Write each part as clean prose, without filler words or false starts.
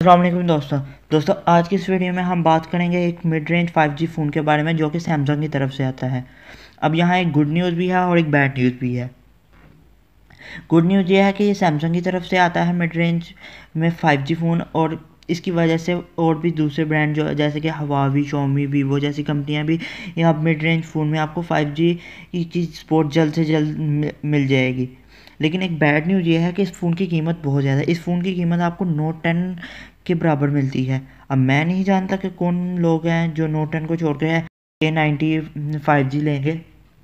अस्सलाम वालेकुम दोस्तों आज की इस वीडियो में हम बात करेंगे एक मिड रेंज 5G फ़ोन के बारे में जो कि सैमसंग की तरफ से आता है। अब यहाँ एक गुड न्यूज़ भी है और एक बैड न्यूज़ भी है। गुड न्यूज़ ये है कि ये सैमसंग की तरफ से आता है मिड रेंज में 5G फ़ोन, और इसकी वजह से और भी दूसरे ब्रांड जो जैसे कि हवावी, शॉमी, वीवो जैसी कंपनियां भी यहाँ मिड रेंज फ़ोन में आपको 5G की सपोर्ट जल्द से जल्द मिल जाएगी। लेकिन एक बैड न्यूज़ ये है कि इस फ़ोन की कीमत बहुत ज़्यादा है। इस फ़ोन की कीमत आपको नोट 10 के बराबर मिलती है। अब मैं नहीं जानता कि कौन लोग हैं जो नोट 10 को छोड़ के A90 5G लेंगे।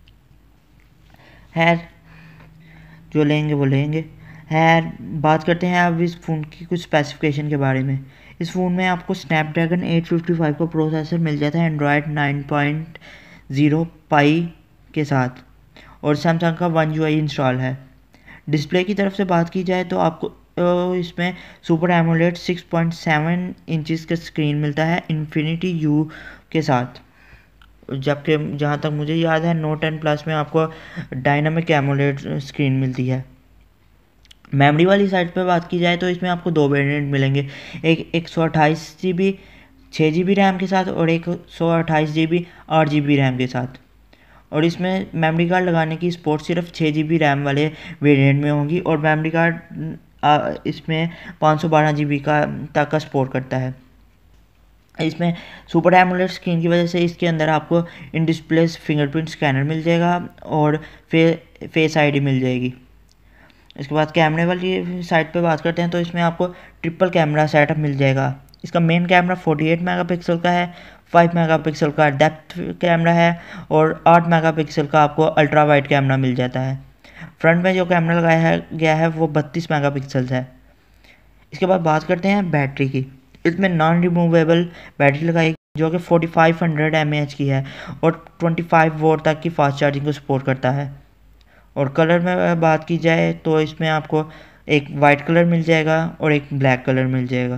खैर, जो लेंगे वो लेंगे। खैर, बात करते हैं अब इस फ़ोन की कुछ स्पेसिफिकेशन के बारे में। इस फ़ोन में आपको स्नैपड्रैगन 855 का प्रोसेसर मिल जाता है एंड्रॉयड 9.0 पाई के साथ, और सैमसंग का वन UI इंस्टॉल है। डिस्प्ले की तरफ से बात की जाए तो आपको इसमें सुपर एमोलेड 6.7 इंचज़ का स्क्रीन मिलता है इन्फिनिटी यू के साथ, जबकि जहाँ तक मुझे याद है नोट 10 प्लस में आपको डायनामिक एमोलेड स्क्रीन मिलती है। मेमोरी वाली साइड पे बात की जाए तो इसमें आपको दो वेरिएंट मिलेंगे, एक 128 GB 6 GB रैम के साथ और एक 128 GB 8 GB रैम के साथ। और इसमें मेमोरी कार्ड लगाने की सपोर्ट सिर्फ 6 GB रैम वाले वेरिएंट में होगी, और मेमोरी कार्ड इसमें 512 GB का तक का सपोर्ट करता है। इसमें सुपर एमोलेड स्क्रीन की वजह से इसके अंदर आपको इन डिस्प्ले फिंगरप्रिंट स्कैनर मिल जाएगा और फेस ID मिल जाएगी। इसके बाद कैमरे वाली साइड पे बात करते हैं तो इसमें आपको ट्रिपल कैमरा सेटअप मिल जाएगा। इसका मेन कैमरा 48 मेगापिक्सल का है, 5 मेगापिक्सल का डेप्थ कैमरा है और 8 मेगापिक्सल का आपको अल्ट्रा वाइड कैमरा मिल जाता है। फ्रंट में जो कैमरा लगाया गया है वो 32 मेगापिक्सल है। इसके बाद बात करते हैं बैटरी की। इसमें नॉन रिमूवेबल बैटरी लगाई जो कि 4500 mAh की है और 25 वोल्ट तक की फास्ट चार्जिंग को सपोर्ट करता है। और कलर में बात की जाए तो इसमें आपको एक वाइट कलर मिल जाएगा और एक ब्लैक कलर मिल जाएगा।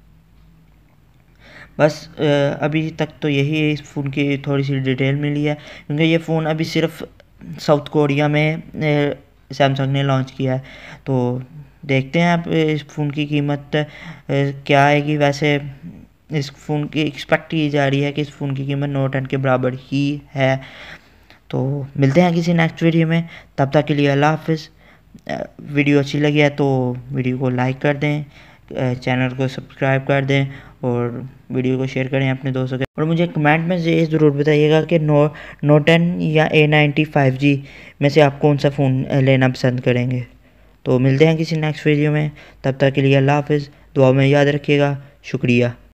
बस अभी तक तो यही इस फ़ोन की थोड़ी सी डिटेल मिली है, क्योंकि ये फ़ोन अभी सिर्फ साउथ कोरिया में सैमसंग ने लॉन्च किया है। तो देखते हैं आप इस फ़ोन की कीमत क्या आएगी। वैसे इस फ़ोन की एक्सपेक्ट की जा रही है कि इस फ़ोन की कीमत नोट 10 के बराबर ही है। तो मिलते हैं किसी नेक्स्ट वीडियो में, तब तक के लिए अल्लाह हाफिज़। वीडियो अच्छी लगी है तो वीडियो को लाइक कर दें, चैनल को सब्सक्राइब कर दें और वीडियो को शेयर करें अपने दोस्तों के। और मुझे कमेंट में ये ज़रूर बताइएगा कि नोट 10 या A90 5G में से आप कौन सा फ़ोन लेना पसंद करेंगे। तो मिलते हैं किसी नेक्स्ट वीडियो में, तब तक के लिए अल्लाह हाफिज़। दुआ में याद रखिएगा। शुक्रिया।